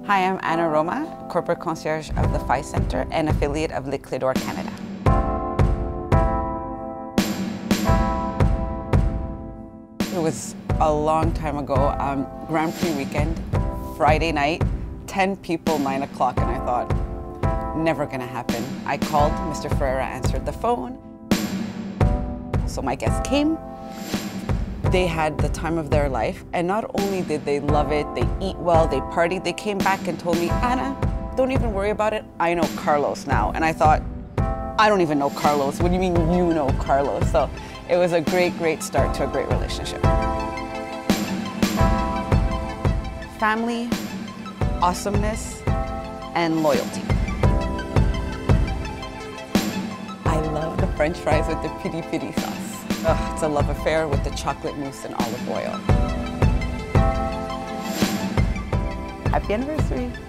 Hi, I'm Anna Roma, Corporate Concierge of the Phi Center and affiliate of Le Clé d'Or Canada. It was a long time ago, Grand Prix weekend, Friday night, 10 people, 9 o'clock, and I thought, never gonna happen. I called, Mr. Ferreira answered the phone. So my guests came. They had the time of their life, and not only did they love it, they eat well, they partied, they came back and told me, Anna, don't even worry about it, I know Carlos now. And I thought, I don't even know Carlos. What do you mean you know Carlos? So it was a great, great start to a great relationship. Family, awesomeness, and loyalty. I love the French fries with the piri piri sauce. Ugh, it's a love affair with the chocolate mousse and olive oil. Happy anniversary.